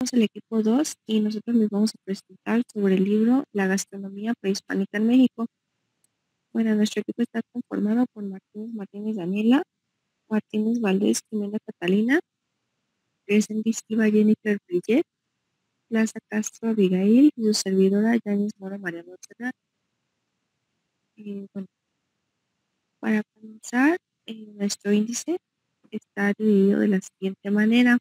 somos el equipo 2 y nosotros les vamos a presentar sobre el libro La gastronomía prehispánica en México. Bueno, nuestro equipo está conformado por Martínez Daniela, Martínez Valdés Jimena Catalina, Crescendi Silva Jennifer Brillet, Plaza Castro Abigail y su servidora Yanis Mora María Montserrat. Bueno, para comenzar, nuestro índice está dividido de la siguiente manera.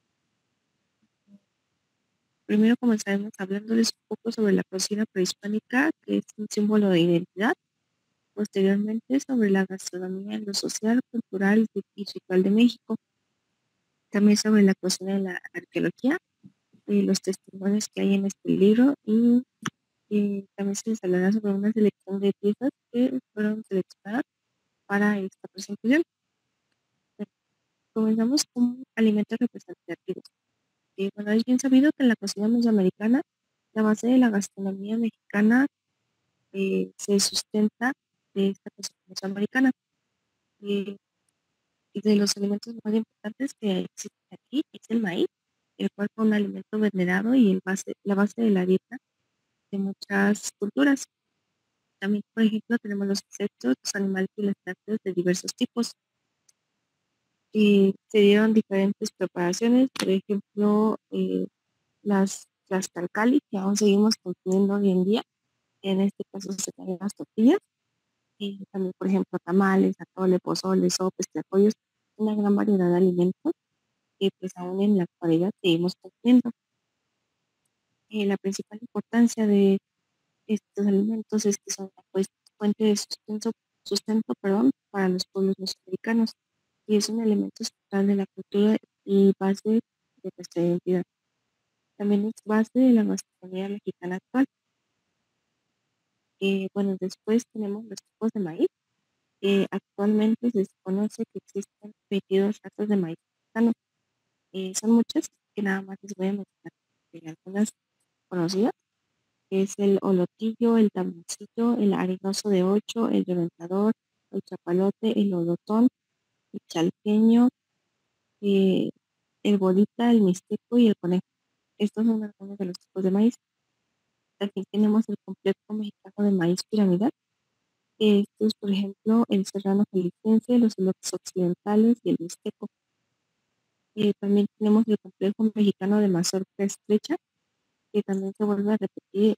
Primero comenzaremos hablándoles un poco sobre la cocina prehispánica, que es un símbolo de identidad. Posteriormente, sobre la gastronomía en lo social, cultural y ritual de México. También sobre la cocina y la arqueología, los testimonios que hay en este libro y también se les hablará sobre una selección de piezas que fueron seleccionadas para esta presentación. Comenzamos con alimentos representativos. Bueno, es bien sabido que en la cocina mesoamericana la base de la gastronomía mexicana se sustenta de esta cocina mesoamericana. Y de los alimentos más importantes que existen aquí es el maíz, el cual fue un alimento venerado y la base de la dieta de muchas culturas. También, por ejemplo, tenemos los insectos, los animales y las plantas de diversos tipos. Y se dieron diferentes preparaciones, por ejemplo, las calcali, que aún seguimos consumiendo hoy en día. En este caso se traen las tortillas. Y también, por ejemplo, tamales, atole, pozole, sopes, tlacoyos, una gran variedad de alimentos que pues aún en la actualidad seguimos consumiendo. La principal importancia de estos alimentos es que son pues, fuente de sustento, para los pueblos mesoamericanos y es un elemento central de la cultura y base de nuestra identidad. También es base de la gastronomía mexicana actual. Bueno, después tenemos los tipos de maíz. Actualmente se conoce que existen 22 razas de maíz mexicano. Son muchas, que nada más les voy a mencionar algunas conocidas, que es el olotillo, el tamoncillo, el arenoso de 8, el reventador, el chapalote, el odotón, el chalqueño, eh, el bolita, el mixteco y el conejo. Estos son algunos de los tipos de maíz. También tenemos el complejo mexicano de maíz piramidal. Estos, por ejemplo, el serrano jalisciense, los elotes occidentales y el mixteco. También tenemos el complejo mexicano de mazorca estrecha, que también se vuelve a repetir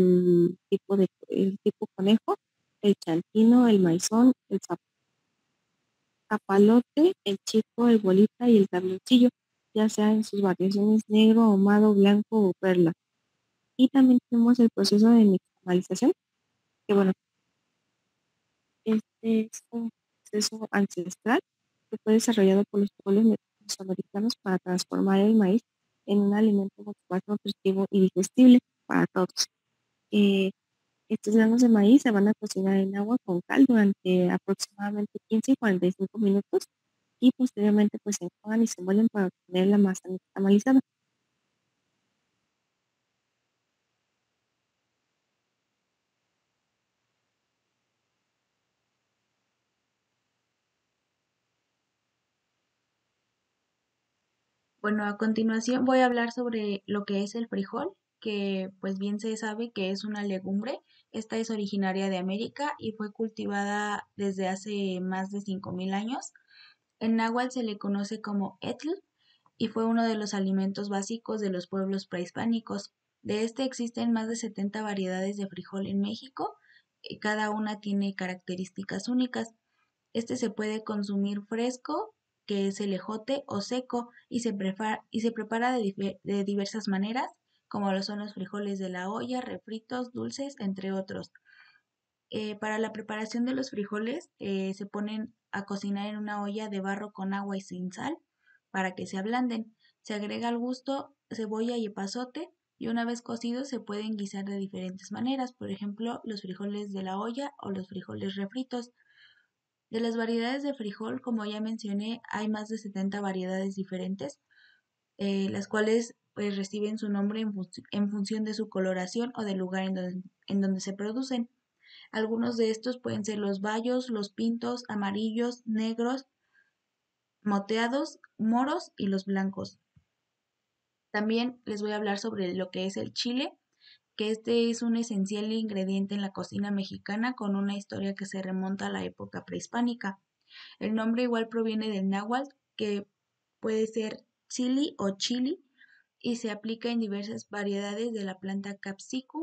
el tipo conejo, el chantino, el maizón, el zapalote, el chico, el bolita y el tabloncillo, ya sea en sus variaciones negro, ahumado, blanco o perla. Y también tenemos el proceso de nixtamalización, que bueno, este es un proceso ancestral que fue desarrollado por los pueblos mesoamericanos para transformar el maíz en un alimento mucho más nutritivo y digestible para todos. Eh, Estos granos de maíz se van a cocinar en agua con cal durante aproximadamente 15 y 45 minutos y posteriormente pues se enjuagan y se muelen para obtener la masa nixtamalizada. Bueno, a continuación voy a hablar sobre lo que es el frijol, que pues bien se sabe que es una legumbre. Esta es originaria de América y fue cultivada desde hace más de 5000 años. En náhuatl se le conoce como etl y fue uno de los alimentos básicos de los pueblos prehispánicos. De este existen más de 70 variedades de frijol en México y cada una tiene características únicas. Este se puede consumir fresco, que es el ejote, o seco, y se prepara de diversas maneras, como lo son los frijoles de la olla, refritos, dulces, entre otros. Para la preparación de los frijoles se ponen a cocinar en una olla de barro con agua y sin sal para que se ablanden. Se agrega al gusto cebolla y epazote y una vez cocidos se pueden guisar de diferentes maneras, por ejemplo, los frijoles de la olla o los frijoles refritos. De las variedades de frijol, como ya mencioné, hay más de 70 variedades diferentes, las cuales pues reciben su nombre en función de su coloración o del lugar en donde se producen. Algunos de estos pueden ser los bayos, los pintos, amarillos, negros, moteados, moros y los blancos. También les voy a hablar sobre lo que es el chile, que este es un esencial ingrediente en la cocina mexicana con una historia que se remonta a la época prehispánica. El nombre igual proviene del náhuatl, que puede ser chili o chili, y se aplica en diversas variedades de la planta capsicum.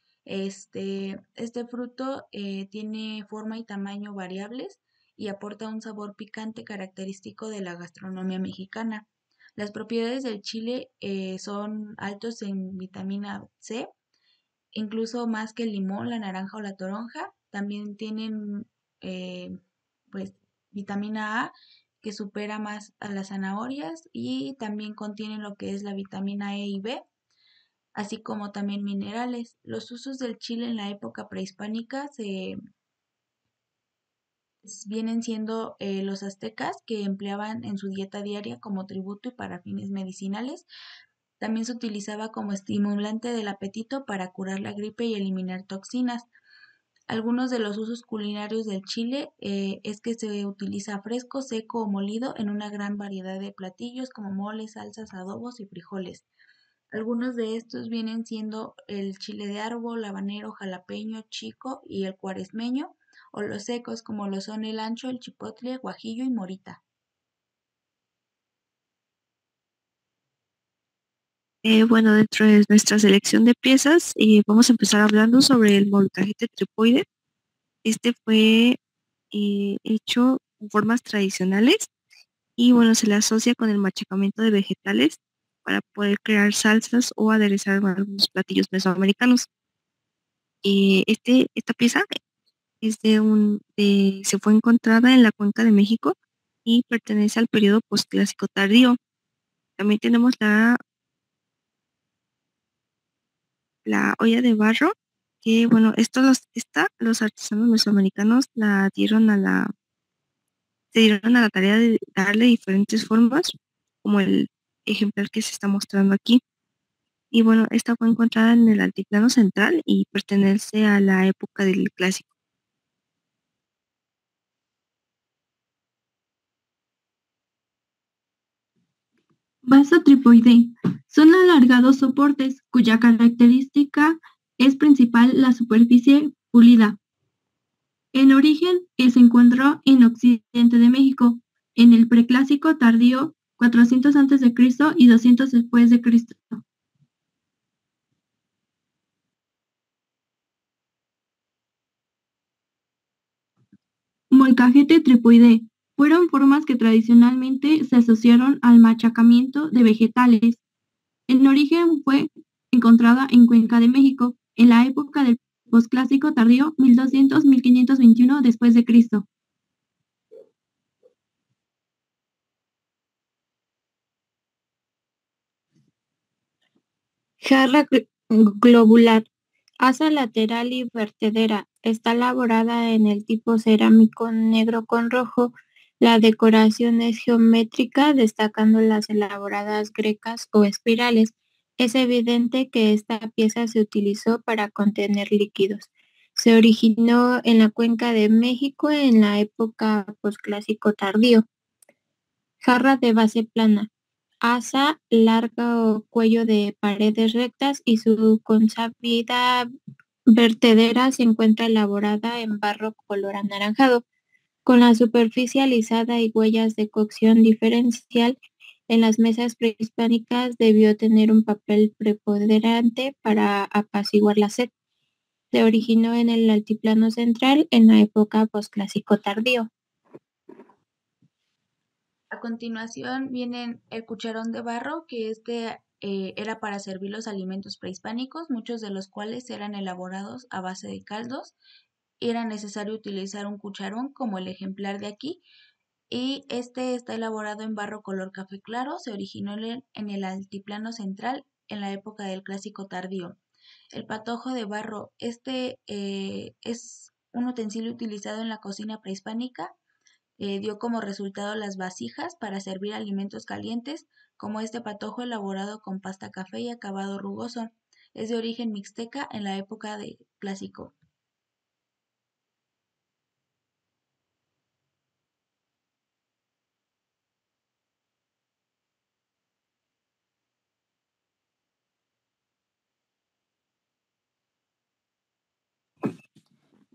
Este fruto tiene forma y tamaño variables y aporta un sabor picante característico de la gastronomía mexicana. Las propiedades del chile son altos en vitamina C, incluso más que el limón, la naranja o la toronja. También tienen eh, pues vitamina A, que supera más a las zanahorias, y también contienen lo que es la vitamina E y B, así como también minerales. Los usos del chile en la época prehispánica vienen siendo los aztecas, que empleaban en su dieta diaria como tributo y para fines medicinales. También se utilizaba como estimulante del apetito para curar la gripe y eliminar toxinas. Algunos de los usos culinarios del chile es que se utiliza fresco, seco o molido en una gran variedad de platillos como moles, salsas, adobos y frijoles. Algunos de estos vienen siendo el chile de árbol, habanero, jalapeño, chico y el cuaresmeño, o los secos como lo son el ancho, el chipotle, guajillo y morita. Bueno, dentro de nuestra selección de piezas, vamos a empezar hablando sobre el molcajete tripoide. Este fue hecho con formas tradicionales y bueno, se le asocia con el machacamiento de vegetales para poder crear salsas o aderezar algunos platillos mesoamericanos. Esta pieza se fue encontrada en la Cuenca de México y pertenece al periodo posclásico tardío. También tenemos la olla de barro, que bueno, los artesanos mesoamericanos se dieron a la tarea de darle diferentes formas, como el ejemplar que se está mostrando aquí. Y bueno, esta fue encontrada en el altiplano central y pertenece a la época del clásico. Vaso tripoide. Son alargados soportes cuya característica es principal la superficie pulida. En origen se encontró en occidente de México, en el preclásico tardío 400 a.C. y 200 después de Cristo. Molcajete tripoide. Fueron formas que tradicionalmente se asociaron al machacamiento de vegetales. En origen fue encontrada en Cuenca de México, en la época del posclásico tardío 1200-1521 después de Cristo. Jarra globular, asa lateral y vertedera. Está elaborada en el tipo cerámico negro con rojo. La decoración es geométrica, destacando las elaboradas grecas o espirales. Es evidente que esta pieza se utilizó para contener líquidos. Se originó en la Cuenca de México en la época posclásico tardío. Jarra de base plana, asa larga o cuello de paredes rectas, y su consabida vertedera se encuentra elaborada en barro color anaranjado, con la superficie alisada y huellas de cocción diferencial. En las mesas prehispánicas debió tener un papel preponderante para apaciguar la sed. Se originó en el altiplano central en la época posclásico tardío. A continuación vienen el cucharón de barro, que era para servir los alimentos prehispánicos, muchos de los cuales eran elaborados a base de caldos. Era necesario utilizar un cucharón como el ejemplar de aquí, y este está elaborado en barro color café claro. Se originó en el altiplano central en la época del clásico tardío. El patojo de barro, es un utensilio utilizado en la cocina prehispánica. Dio como resultado las vasijas para servir alimentos calientes, como este patojo elaborado con pasta café y acabado rugoso. Es de origen mixteca en la época de clásico.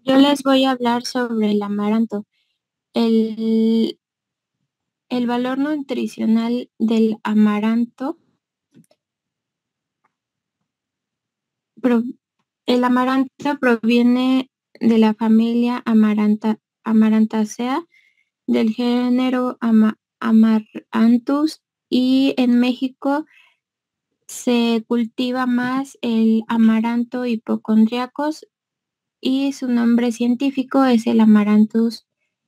Yo les voy a hablar sobre el amaranto. El, el valor nutricional del amaranto. El amaranto proviene de la familia Amarantaceae del género Amaranthus, y en México se cultiva más el Amaranto hipocondriacus y su nombre científico es el Amaranthus.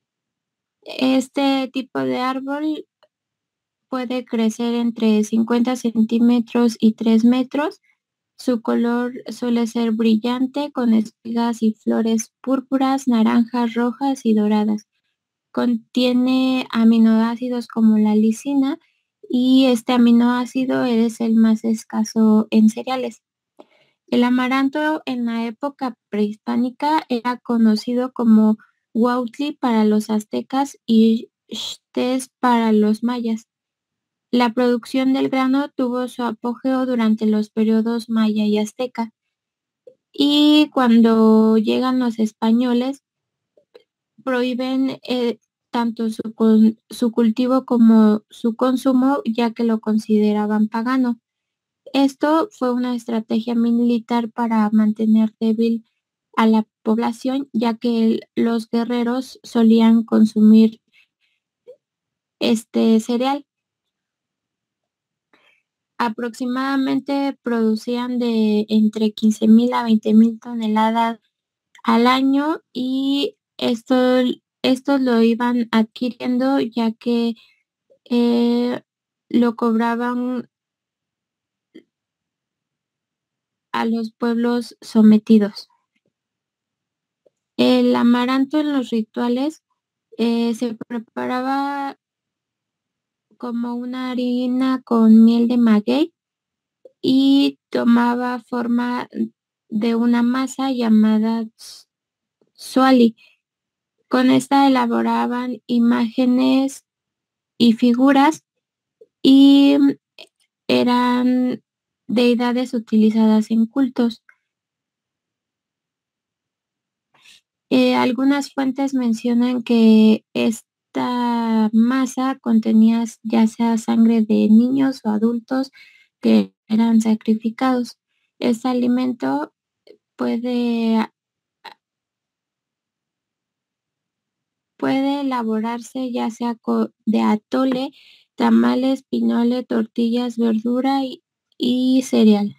Este tipo de árbol puede crecer entre 50 centímetros y 3 metros. Su color suele ser brillante con espigas y flores púrpuras, naranjas, rojas y doradas. Contiene aminoácidos como la lisina, y este aminoácido es el más escaso en cereales. El amaranto en la época prehispánica era conocido como huautli para los aztecas y xtés para los mayas. La producción del grano tuvo su apogeo durante los periodos maya y azteca, y cuando llegan los españoles prohíben tanto su cultivo como su consumo, ya que lo consideraban pagano. Esto fue una estrategia militar para mantener débil a la población, ya que los guerreros solían consumir este cereal. Aproximadamente producían de entre 15,000 a 20,000 toneladas al año, y esto lo iban adquiriendo ya que eh, lo cobraban a los pueblos sometidos. El amaranto en los rituales se preparaba como una harina con miel de maguey y tomaba forma de una masa llamada suali. Con esta elaboraban imágenes y figuras, y eran deidades utilizadas en cultos. Algunas fuentes mencionan que esta masa contenía ya sea sangre de niños o adultos que eran sacrificados. Este alimento puede, puede elaborarse ya sea de atole, tamales, pinole, tortillas, verdura y cereal.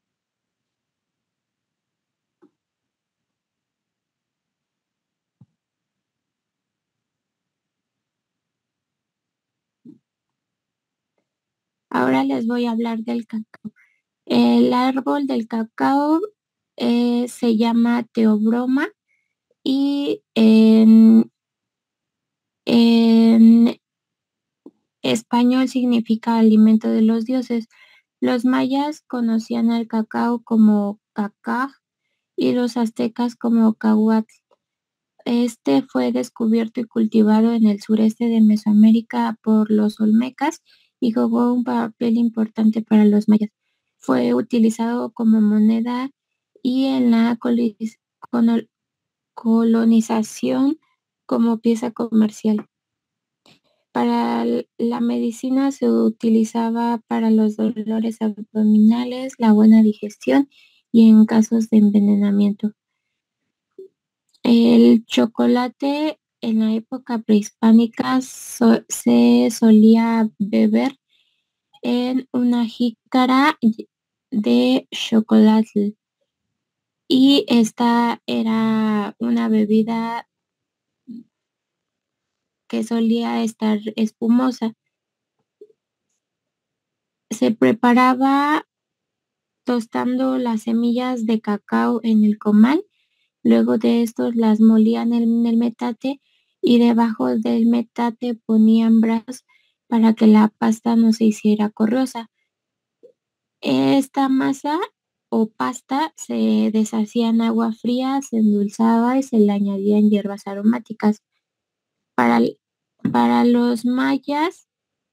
Ahora les voy a hablar del cacao. El árbol del cacao se llama teobroma, y en español significa alimento de los dioses. Los mayas conocían al cacao como cacaj y los aztecas como cahuatl. Este fue descubierto y cultivado en el sureste de Mesoamérica por los olmecas y jugó un papel importante para los mayas. Fue utilizado como moneda y en la colonización como pieza comercial. Para la medicina se utilizaba para los dolores abdominales, la buena digestión y en casos de envenenamiento. El chocolate en la época prehispánica se solía beber en una jícara de chocolate, y esta era una bebida que solía estar espumosa. Se preparaba tostando las semillas de cacao en el comal. Luego de estos las molían en el metate, y debajo del metate ponían brasas para que la pasta no se hiciera corrosa. Esta masa o pasta se deshacía en agua fría, se endulzaba y se le añadían hierbas aromáticas. Para, para los mayas,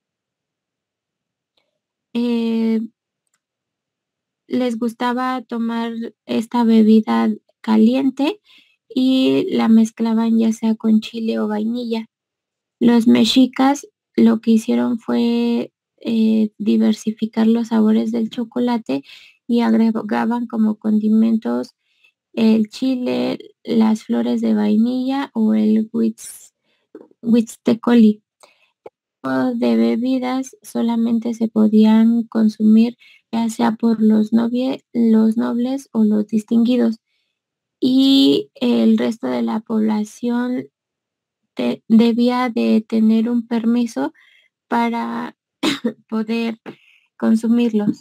eh, les gustaba tomar esta bebida caliente, y la mezclaban ya sea con chile o vainilla. Los mexicas lo que hicieron fue diversificar los sabores del chocolate y agregaban como condimentos el chile, las flores de vainilla o el huitztecoli. De bebidas solamente se podían consumir ya sea por los nobles o los distinguidos, y el resto de la población debía de tener un permiso para poder consumirlos.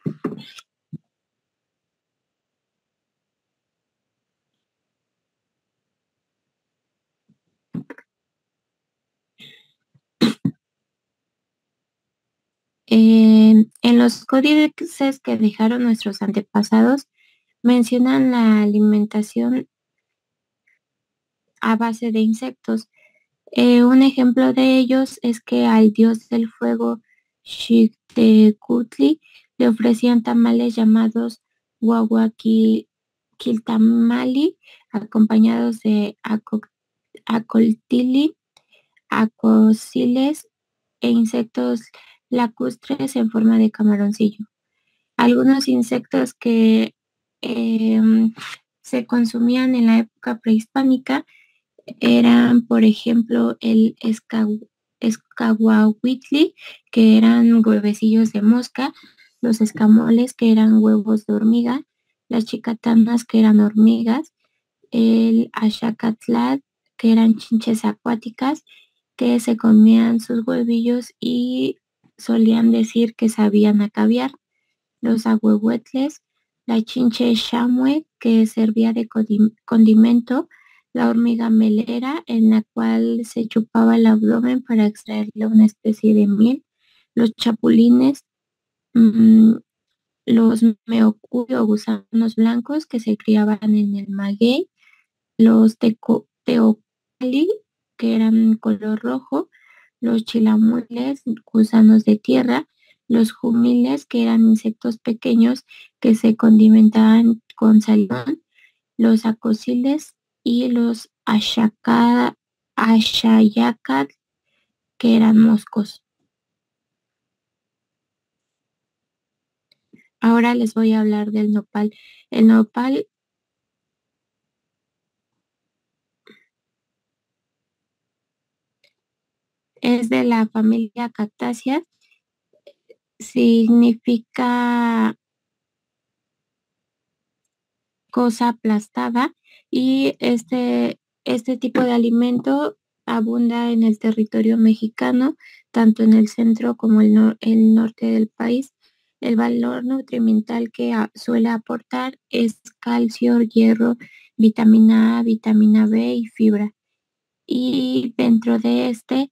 En los códices que dejaron nuestros antepasados mencionan la alimentación a base de insectos. Un ejemplo de ellos es que al dios del fuego Xihtecutli le ofrecían tamales llamados Huahuaquiltamali, acompañados de acoltili, acosiles e insectos lacustres en forma de camaroncillo. Algunos insectos que se consumían en la época prehispánica eran, por ejemplo, el escahuahuitli, que eran huevecillos de mosca, los escamoles, que eran huevos de hormiga, las chicatanas, que eran hormigas, el axacatl, que eran chinches acuáticas, que se comían sus huevillos y solían decir que sabían a caviar, los ahuehuetles, la chinche chamue, que servía de condimento, la hormiga melera, en la cual se chupaba el abdomen para extraerle una especie de miel, los chapulines, los meocuy o gusanos blancos que se criaban en el maguey, los teocali, que eran color rojo, los chilamules, gusanos de tierra, los jumiles, que eran insectos pequeños que se condimentaban con salmón, los acosiles y los axayacat, que eran moscos. Ahora les voy a hablar del nopal. El nopal es de la familia Cactáceas, significa cosa aplastada, y este tipo de alimento abunda en el territorio mexicano, tanto en el centro como el norte del país. El valor nutrimental que suele aportar es calcio, hierro, vitamina A, vitamina B y fibra. Y dentro de este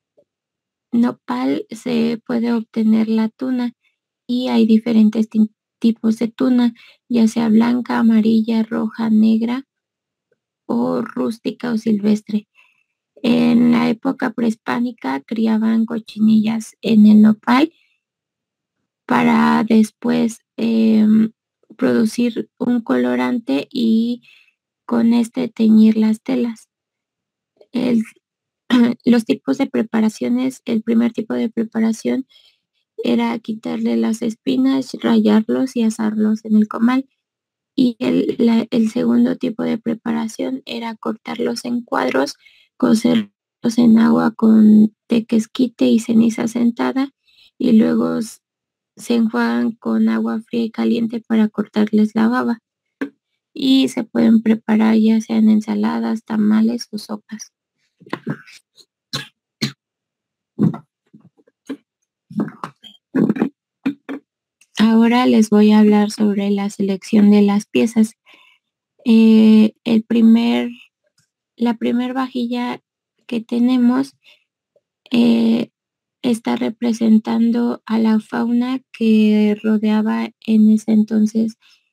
nopal se puede obtener la tuna, y hay diferentes tipos de tuna, ya sea blanca, amarilla, roja, negra o rústica o silvestre. En la época prehispánica criaban cochinillas en el nopal para después producir un colorante y con este teñir las telas. Los tipos de preparaciones, el primer tipo de preparación era quitarle las espinas, rallarlos y asarlos en el comal. Y el segundo tipo de preparación era cortarlos en cuadros, cocerlos en agua con tequesquite y ceniza sentada, y luego se enjuagan con agua fría y caliente para cortarles la baba. Y se pueden preparar ya sean ensaladas, tamales o sopas. Ahora les voy a hablar sobre la selección de las piezas. La primer vajilla que tenemos está representando a la fauna que rodeaba en ese entonces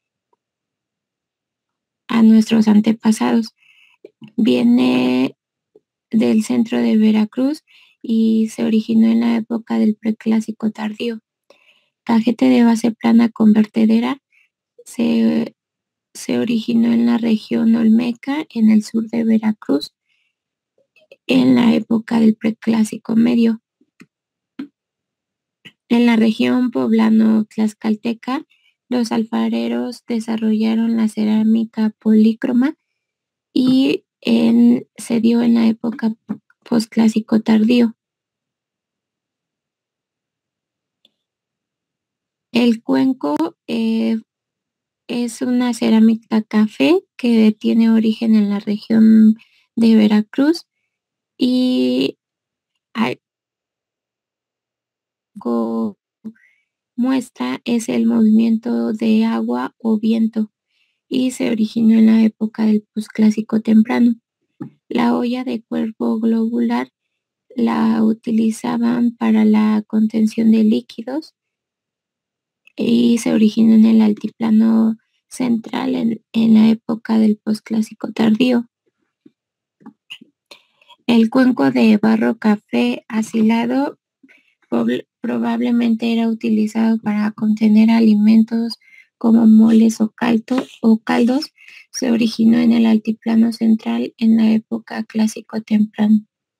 a nuestros antepasados. Viene del centro de Veracruz y se originó en la época del Preclásico tardío. Cajete de base plana con vertedera, se se originó en la región Olmeca, en el sur de Veracruz, en la época del Preclásico Medio. En la región poblano-tlaxcalteca, los alfareros desarrollaron la cerámica polícroma y se dio en la época posclásico tardío. El cuenco es una cerámica café que tiene origen en la región de Veracruz y algo muestra es el movimiento de agua o viento y se originó en la época del posclásico temprano. La olla de cuerpo globular la utilizaban para la contención de líquidos y se originó en el altiplano central en la época del posclásico tardío. El cuenco de barro café asilado probablemente era utilizado para contener alimentos como moles o caldos. Se originó en el altiplano central en la época clásico temprano.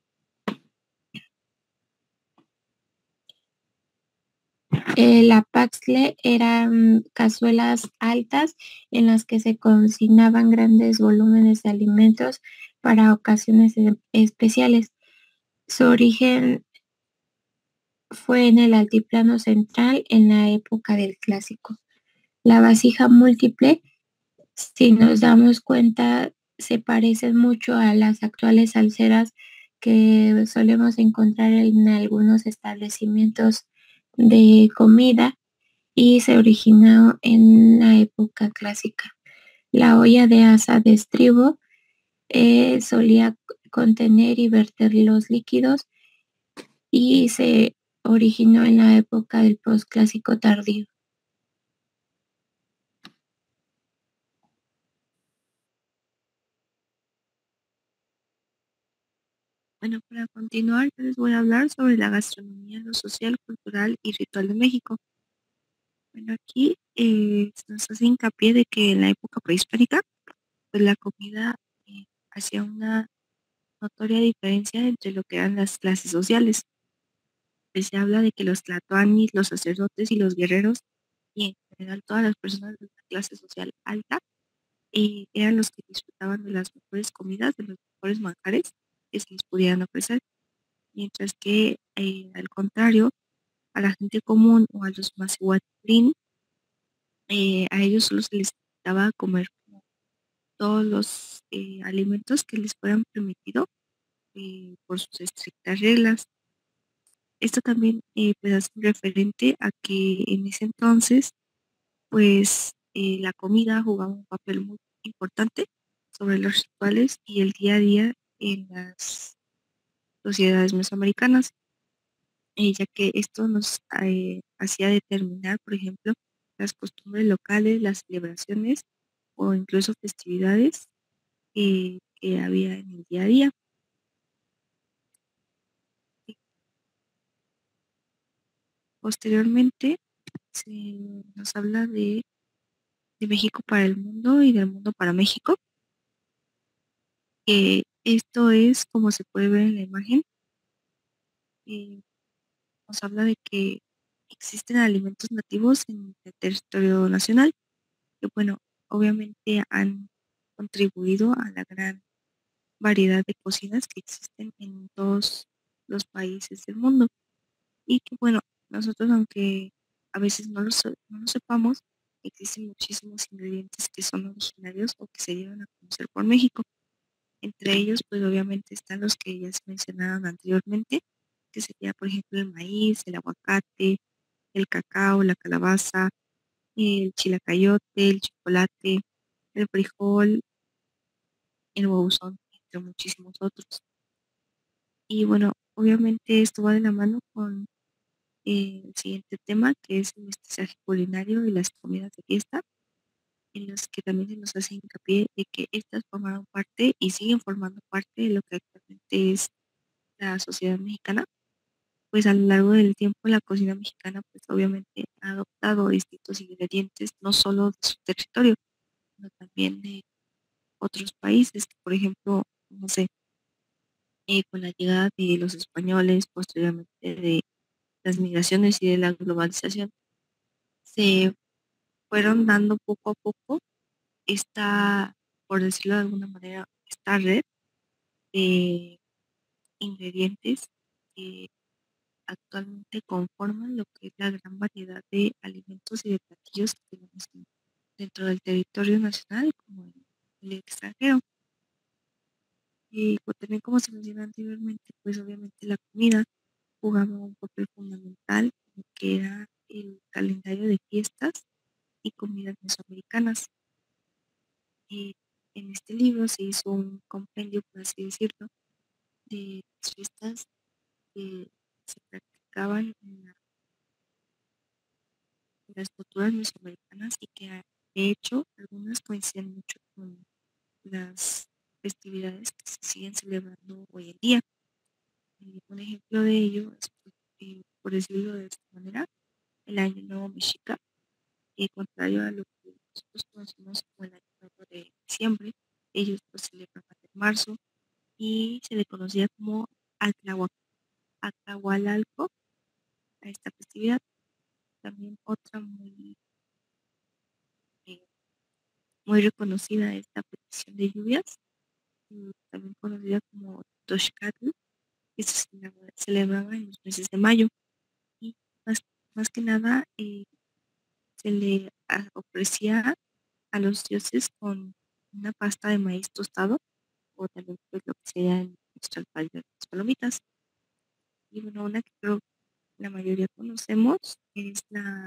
La paxle eran cazuelas altas en las que se cocinaban grandes volúmenes de alimentos para ocasiones especiales. Su origen fue en el altiplano central en la época del clásico. La vasija múltiple, si nos damos cuenta, se parece mucho a las actuales alceras que solemos encontrar en algunos establecimientos de comida y se originó en la época clásica. La olla de asa de estribo solía contener y verter los líquidos y se originó en la época del posclásico tardío. Bueno, para continuar, yo les voy a hablar sobre la gastronomía, lo social, cultural y ritual de México. Bueno, aquí se nos hace hincapié de que en la época prehispánica, pues la comida hacía una notoria diferencia entre lo que eran las clases sociales. Pues se habla de que los tlatoanis, los sacerdotes y los guerreros, y en general todas las personas de la clase social alta, eran los que disfrutaban de las mejores comidas, de los mejores manjares que se les pudieran ofrecer, mientras que al contrario, a la gente común o a los masehuatlín, a ellos solo se les daba comer como todos los alimentos que les fueran permitido por sus estrictas reglas. Esto también pues hace un referente a que en ese entonces pues la comida jugaba un papel muy importante sobre los rituales y el día a día en las sociedades mesoamericanas, ya que esto nos hacía determinar, por ejemplo, las costumbres locales, las celebraciones o incluso festividades que había en el día a día. Posteriormente se nos habla de México para el mundo y del mundo para México. Esto es, como se puede ver en la imagen, nos habla de que existen alimentos nativos en el territorio nacional, que bueno, obviamente han contribuido a la gran variedad de cocinas que existen en todos los países del mundo. Y que bueno, nosotros aunque a veces no lo sepamos, existen muchísimos ingredientes que son originarios o que se dieron a conocer por México. Entre ellos, pues obviamente están los que ya se mencionaron anteriormente, que sería, por ejemplo, el maíz, el aguacate, el cacao, la calabaza, el chilacayote, el chocolate, el frijol, el huevuzón, entre muchísimos otros. Y bueno, obviamente esto va de la mano con el siguiente tema, que es el mestizaje culinario y las comidas de fiesta, en los que también se nos hace hincapié de que estas formaron parte y siguen formando parte de lo que actualmente es la sociedad mexicana. Pues a lo largo del tiempo la cocina mexicana pues obviamente ha adoptado distintos ingredientes, no solo de su territorio, sino también de otros países, que, por ejemplo, no sé, con la llegada de los españoles, posteriormente de las migraciones y de la globalización, se fueron dando poco a poco esta, por decirlo de alguna manera, esta red de ingredientes que actualmente conforman lo que es la gran variedad de alimentos y de platillos que tenemos dentro del territorio nacional como en el extranjero. Y pues, también como se mencionó anteriormente, pues obviamente la comida jugaba un papel fundamental en lo que era el calendario de fiestas y comidas mesoamericanas. Y en este libro se hizo un compendio, por así decirlo, de las fiestas que se practicaban en las culturas mesoamericanas y que de hecho algunas coinciden mucho con las festividades que se siguen celebrando hoy en día. Un ejemplo de ello es, por decirlo de esta manera, el Año Nuevo Mexica, que contrario a lo que nosotros conocemos como el Año Nuevo de diciembre, ellos lo celebraban en marzo y se le conocía como Atlahualalco a esta festividad. También otra eh, muy reconocida es la petición de lluvias, también conocida como Toxcatl, que se celebraba en los meses de mayo. Y más, más que nada se le ofrecía a los dioses con una pasta de maíz tostado o también pues, lo que sería en nuestro país de las palomitas. Y bueno, una que creo la mayoría conocemos es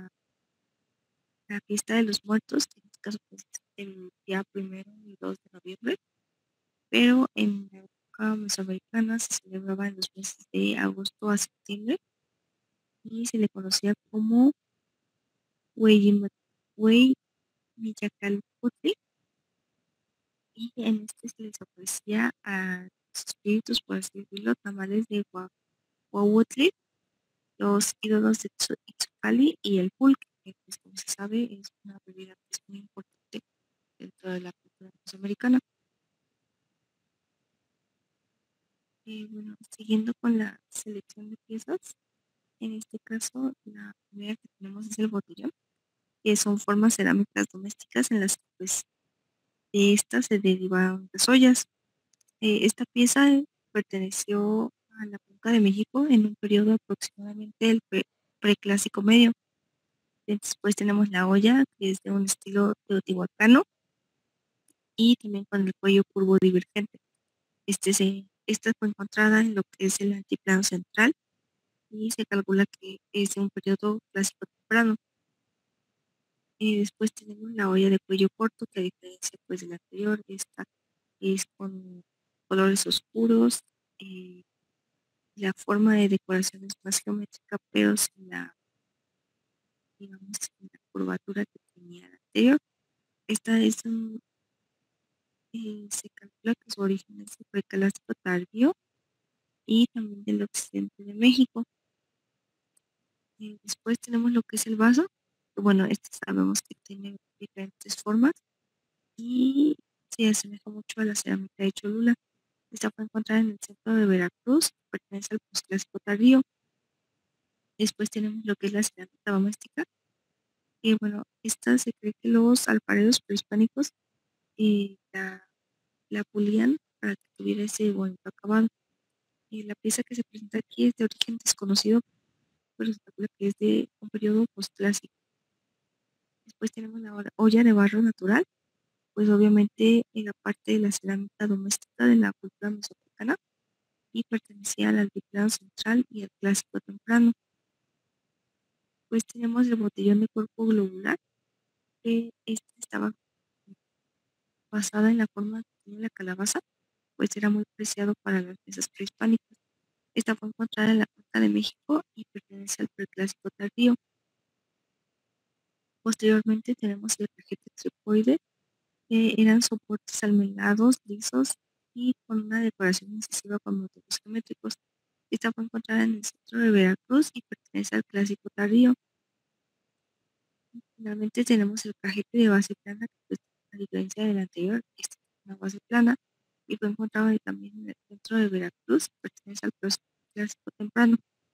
la fiesta de los muertos, que en este caso pues, es el día 1 y 2 de noviembre, pero en la época mesoamericana se celebraba en los meses de agosto a septiembre y se le conocía como Hueyimillacalpotli, y en este se les ofrecía a los espíritus, por así decirlo, tamales de Huahuotli, los ídolos de Itzupali y el pulque, que pues, como se sabe es una bebida que es muy importante dentro de la cultura mesoamericana. Y bueno, siguiendo con la selección de piezas, en este caso la primera que tenemos es el botellón, que son formas cerámicas domésticas en las que pues de estas se derivaron las ollas. Esta pieza perteneció a la Cuenca de México en un periodo aproximadamente del preclásico medio. Después tenemos la olla, que es de un estilo teotihuacano y también con el cuello curvo divergente. Esta fue encontrada en lo que es el altiplano central y se calcula que es de un periodo clásico temprano. Después tenemos la olla de cuello corto, que a diferencia pues de la anterior, esta es con colores oscuros. La forma de decoración es más geométrica, pero sin la, digamos, sin la curvatura que tenía la anterior. Esta es se calcula que su origen es el preclásico tardío y también del occidente de México. Después tenemos lo que es el vaso, que bueno, este sabemos que tiene diferentes formas y se asemeja mucho a la cerámica de Cholula. Esta fue encontrada en el centro de Veracruz, pertenece al posclásico tardío. Después tenemos lo que es la cerámica doméstica, que bueno, esta se cree que los alfareros prehispánicos la pulían para que tuviera ese bonito acabado. La pieza que se presenta aquí es de origen desconocido, pero se calcula que es de un periodo postclásico. Después tenemos la olla de barro natural, pues obviamente en la parte de la cerámica doméstica de la cultura mesoamericana y pertenecía al altiplano central y al clásico temprano. Pues tenemos el botellón de cuerpo globular, que este estaba basada en la forma que tiene la calabaza, pues era muy preciado para las mesas prehispánicas. Esta fue encontrada en la Cuenca de México y pertenece al preclásico tardío. Posteriormente tenemos el cajete tripoide, que eran soportes almenados, lisos y con una decoración incisiva con motivos geométricos. Esta fue encontrada en el centro de Veracruz y pertenece al clásico tardío. Finalmente tenemos el cajete de base plana, que pues, a diferencia del anterior, este es una base plana y fue encontrado también en el centro de Veracruz, pertenece al proceso clásico temprano.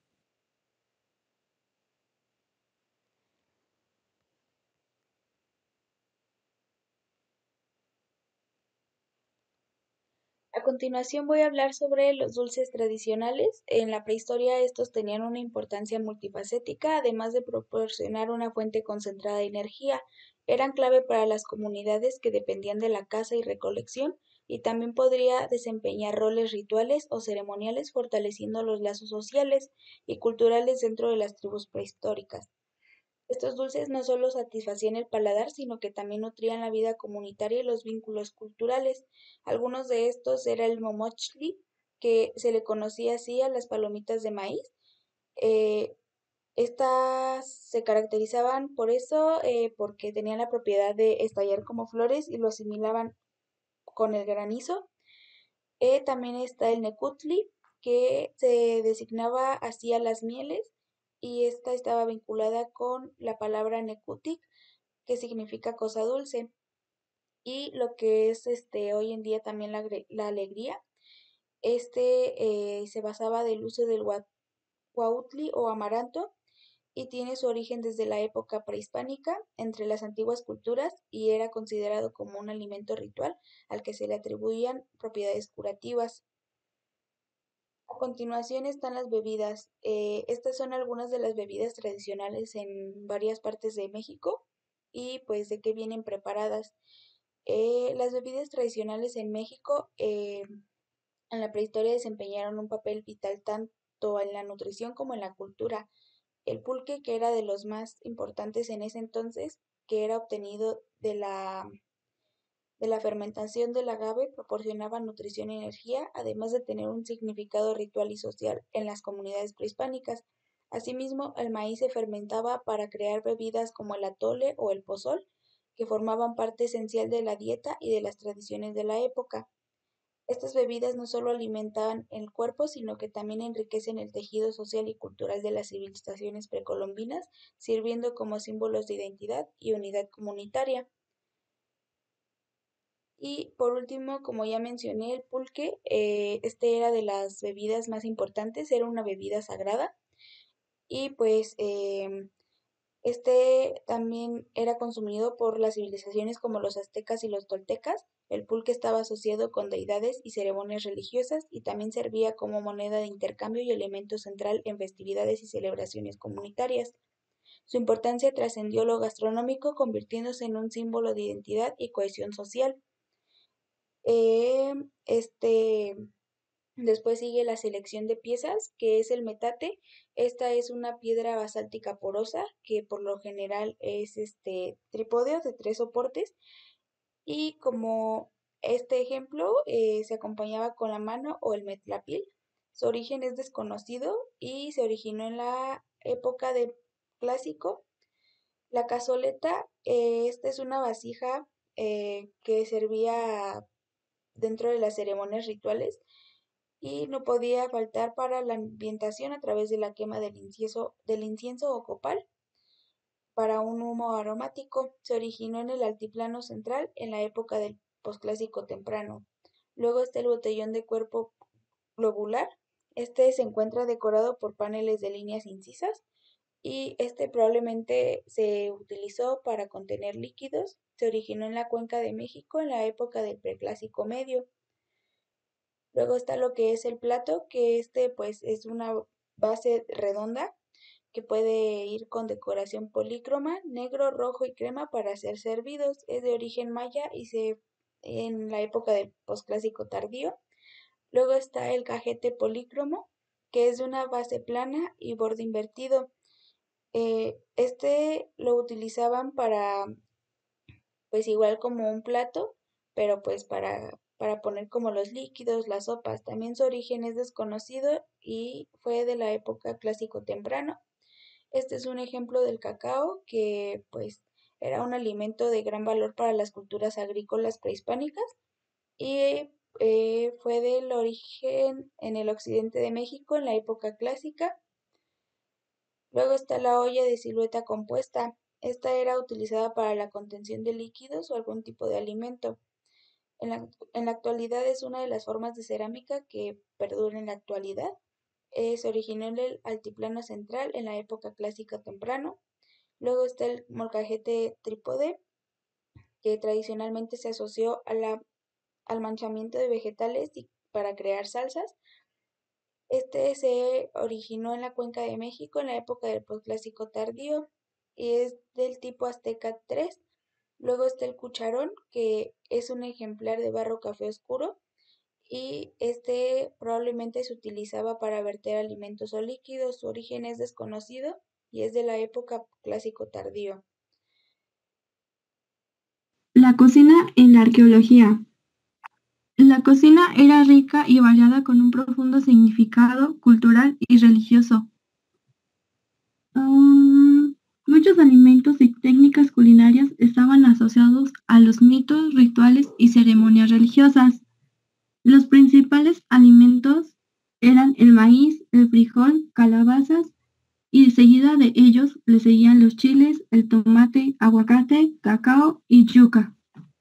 A continuación voy a hablar sobre los dulces tradicionales. En la prehistoria estos tenían una importancia multifacética, además de proporcionar una fuente concentrada de energía. Eran clave para las comunidades que dependían de la caza y recolección, y también podría desempeñar roles rituales o ceremoniales, fortaleciendo los lazos sociales y culturales dentro de las tribus prehistóricas. Estos dulces no solo satisfacían el paladar, sino que también nutrían la vida comunitaria y los vínculos culturales. Algunos de estos era el momochli, que se le conocía así a las palomitas de maíz. Eh, Estas se caracterizaban por eso, porque tenían la propiedad de estallar como flores y lo asimilaban con el granizo. También está el necutli, que se designaba así a las mieles, y esta estaba vinculada con la palabra necutic, que significa cosa dulce, y lo que es hoy en día también la alegría. Se basaba del uso del cuautli o amaranto y tiene su origen desde la época prehispánica entre las antiguas culturas y era considerado como un alimento ritual al que se le atribuían propiedades curativas. A continuación están las bebidas. Estas son algunas de las bebidas tradicionales en varias partes de México y pues de qué vienen preparadas. Las bebidas tradicionales en México en la prehistoria desempeñaron un papel vital tanto en la nutrición como en la cultura. El pulque, que era de los más importantes en ese entonces, que era obtenido de la fermentación del agave, proporcionaba nutrición y energía, además de tener un significado ritual y social en las comunidades prehispánicas. Asimismo, el maíz se fermentaba para crear bebidas como el atole o el pozol, que formaban parte esencial de la dieta y de las tradiciones de la época. Estas bebidas no solo alimentaban el cuerpo, sino que también enriquecen el tejido social y cultural de las civilizaciones precolombinas, sirviendo como símbolos de identidad y unidad comunitaria. Y por último, como ya mencioné, el pulque, este era de las bebidas más importantes, era una bebida sagrada y pues este también era consumido por las civilizaciones como los aztecas y los toltecas. El pulque estaba asociado con deidades y ceremonias religiosas y también servía como moneda de intercambio y elemento central en festividades y celebraciones comunitarias. Su importancia trascendió lo gastronómico, convirtiéndose en un símbolo de identidad y cohesión social. Eh, este, Después sigue la selección de piezas, que es el metate. Esta es una piedra basáltica porosa que por lo general es trípode de 3 soportes y como este ejemplo se acompañaba con la mano o el metlapil. Su origen es desconocido y se originó en la época del clásico. La cazoleta, esta es una vasija que servía dentro de las ceremonias rituales y no podía faltar para la ambientación a través de la quema del incienso o copal para un humo aromático. Se originó en el altiplano central en la época del posclásico temprano. Luego está el botellón de cuerpo globular. Este se encuentra decorado por paneles de líneas incisas y este probablemente se utilizó para contener líquidos. Se originó en la Cuenca de México en la época del Preclásico Medio. Luego está lo que es el plato, que pues es una base redonda que puede ir con decoración polícroma, negro, rojo y crema para ser servidos. Es de origen maya y se en la época del posclásico tardío. Luego está el cajete polícromo, que es de una base plana y borde invertido. Este lo utilizaban para, pues igual como un plato, pero pues para poner como los líquidos, las sopas. También su origen es desconocido y fue de la época clásico temprano. Este es un ejemplo del cacao que pues era un alimento de gran valor para las culturas agrícolas prehispánicas y fue del origen en el occidente de México en la época clásica. Luego está la olla de silueta compuesta. Esta era utilizada para la contención de líquidos o algún tipo de alimento. En la actualidad es una de las formas de cerámica que perdura en la actualidad. Se originó en el Altiplano Central en la época clásica temprano. Luego está el molcajete trípode, que tradicionalmente se asoció al manchamiento de vegetales y para crear salsas. Este se originó en la Cuenca de México en la época del Posclásico tardío y es del tipo Azteca 3. Luego está el cucharón, que es un ejemplar de barro café oscuro y este probablemente se utilizaba para verter alimentos o líquidos. Su origen es desconocido y es de la época clásico tardío. La cocina en la arqueología. La cocina era rica y variada con un profundo significado cultural y religioso. Muchos alimentos y técnicas culinarias estaban asociados a los mitos, rituales y ceremonias religiosas. Los principales alimentos eran el maíz, el frijol, calabazas y seguida de ellos le seguían los chiles, el tomate, aguacate, cacao y yuca.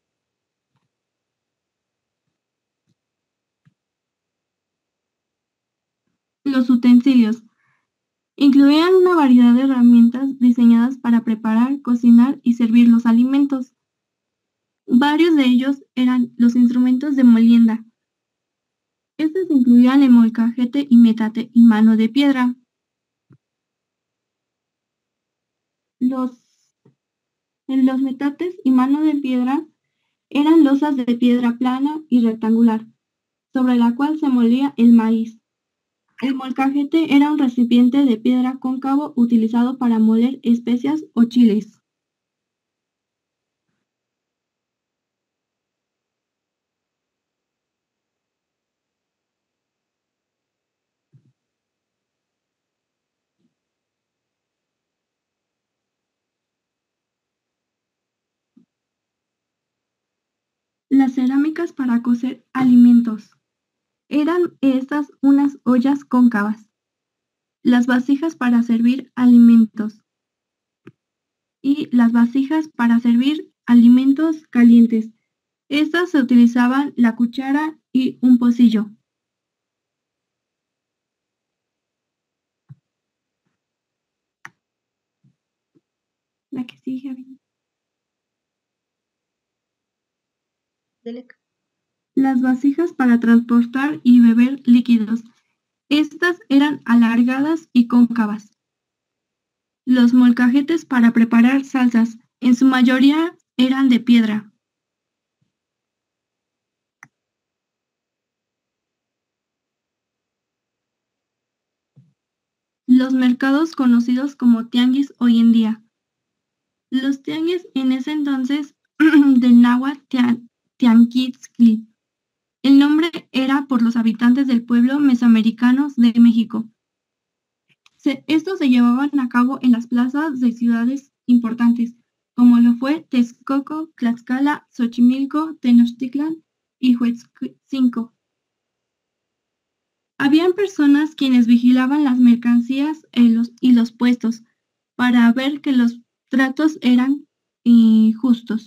Los utensilios incluían una variedad de herramientas diseñadas para preparar, cocinar y servir los alimentos. Varios de ellos eran los instrumentos de molienda. Estos incluían el molcajete y metate y mano de piedra. Los metates y mano de piedra eran losas de piedra plana y rectangular, sobre la cual se molía el maíz. El molcajete era un recipiente de piedra cóncavo utilizado para moler especias o chiles. Las cerámicas para cocer alimentos. Eran estas unas ollas cóncavas. Las vasijas para servir alimentos. Y las vasijas para servir alimentos calientes. Estas se utilizaban la cuchara y un pocillo. La que sigue. Las vasijas para transportar y beber líquidos. Estas eran alargadas y cóncavas. Los molcajetes para preparar salsas, en su mayoría eran de piedra. Los mercados conocidos como tianguis hoy en día. Los tianguis en ese entonces del náhuatl Tianquitzli. El nombre era por los habitantes del pueblo mesoamericanos de México. Estos se llevaban a cabo en las plazas de ciudades importantes, como lo fue Texcoco, Tlaxcala, Xochimilco, Tenochtitlan y Huetzcinco. Habían personas quienes vigilaban las mercancías y los puestos para ver que los tratos eran justos.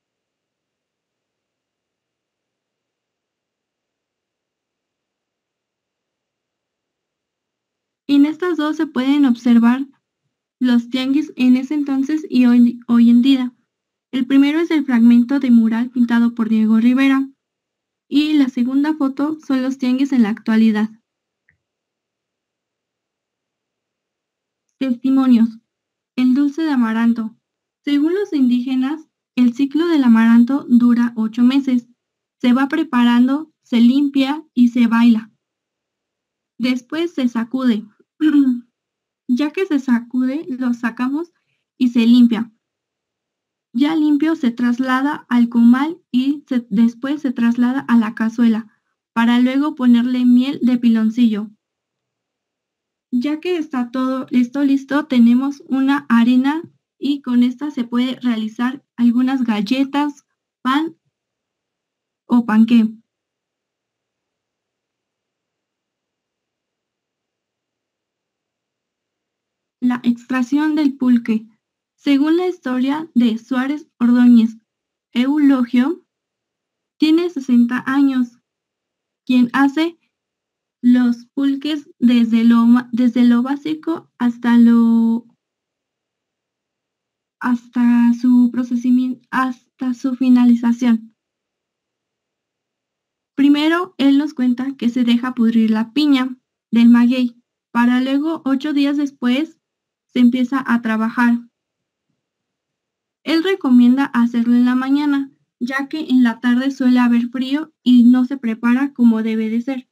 En estas dos se pueden observar los tianguis en ese entonces y hoy en día. El primero es el fragmento de mural pintado por Diego Rivera y la segunda foto son los tianguis en la actualidad. Testimonios. El dulce de amaranto. Según los indígenas, el ciclo del amaranto dura 8 meses. Se va preparando, se limpia y se baila. Después se sacude. Ya que se sacude, lo sacamos y se limpia. Ya limpio se traslada al comal y después se traslada a la cazuela, para luego ponerle miel de piloncillo. Ya que está todo esto listo, tenemos una harina y con esta se puede realizar algunas galletas, pan o panqué. La extracción del pulque. Según la historia de Suárez Ordóñez, Eulogio tiene 60 años, quien hace los pulques desde lo básico hasta su procesamiento, hasta su finalización. Primero, él nos cuenta que se deja pudrir la piña del maguey, para luego 8 días después se empieza a trabajar. Él recomienda hacerlo en la mañana, ya que en la tarde suele haber frío y no se prepara como debe de ser.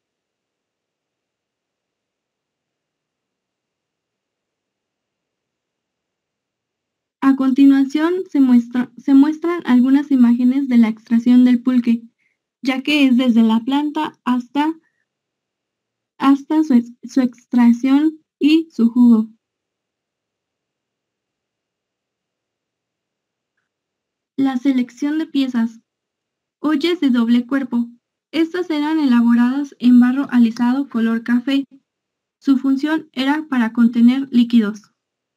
A continuación se muestran algunas imágenes de la extracción del pulque, ya que es desde la planta hasta su extracción y su jugo. La selección de piezas. Ollas de doble cuerpo. Estas eran elaboradas en barro alisado color café. Su función era para contener líquidos.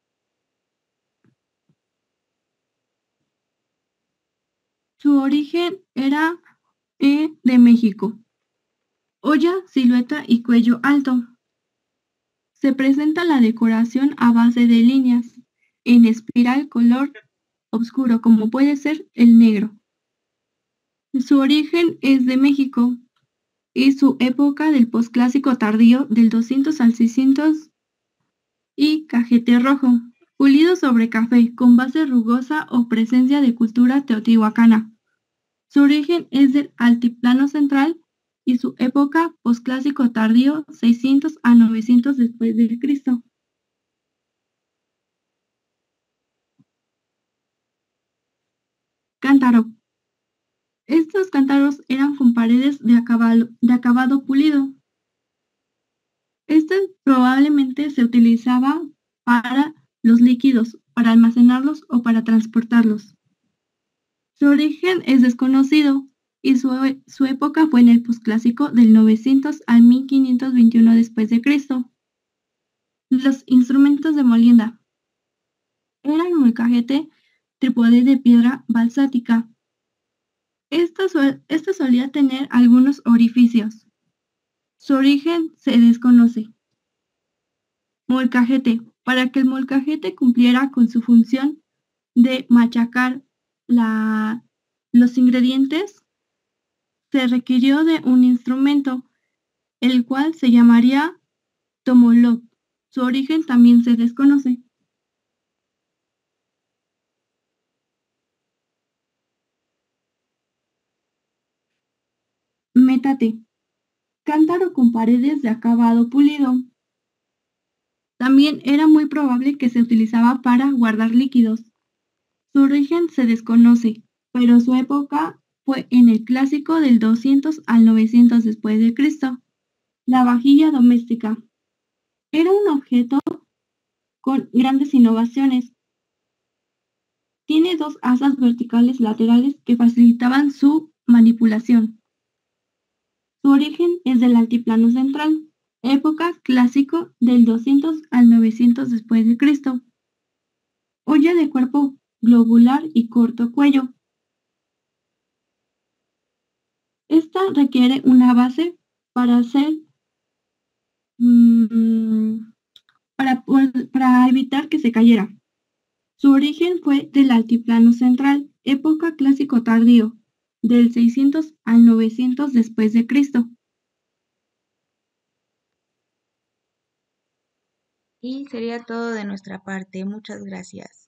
Su origen era de México. Olla, silueta y cuello alto. Se presenta la decoración a base de líneas en espiral color oscuro, como puede ser el negro. Su origen es de México y su época del posclásico tardío del 200 al 600 y cajete rojo, pulido sobre café con base rugosa o presencia de cultura teotihuacana. Su origen es del altiplano central y su época posclásico tardío 600 a 900 después de Cristo. Cántaro. Estos cántaros eran con paredes de acabado pulido. Este probablemente se utilizaba para los líquidos, para almacenarlos o para transportarlos. Su origen es desconocido y su época fue en el posclásico del 900 al 1521 después de Cristo. Los instrumentos de molienda eran molcajete, trípode de piedra balsática. Esta solía tener algunos orificios. Su origen se desconoce. Molcajete. Para que el molcajete cumpliera con su función de machacar los ingredientes, se requirió de un instrumento, el cual se llamaría tomolot. Su origen también se desconoce. Métate. Cántaro con paredes de acabado pulido. También era muy probable que se utilizaba para guardar líquidos. Su origen se desconoce, pero su época fue en el clásico del 200 al 900 después de Cristo. La vajilla doméstica. Era un objeto con grandes innovaciones. Tiene 2 asas verticales laterales que facilitaban su manipulación. Su origen es del altiplano central, época clásico del 200 al 900 después de Cristo. Olla de cuerpo globular y corto cuello. Esta requiere una base para hacer para evitar que se cayera. Su origen fue del altiplano central, época clásico tardío, del 600 al 900 después de Cristo. Y sería todo de nuestra parte. Muchas gracias.